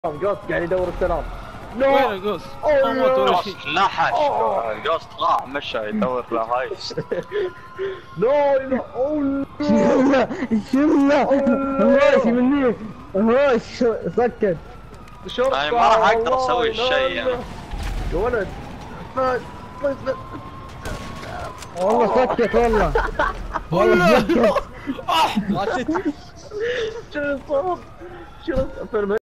جوست قاعد يدور السلام. وين القوس؟ ما مات ولا شيء. لحش القوست راح مشى يدور له هاي. لا لا شله شله هواش مني هواش سكت. شرطة أنا ما راح أقدر أسوي الشيء يعني. يا ولد والله سكت والله والله سكت. ماتت. شنو الصوت؟ شنو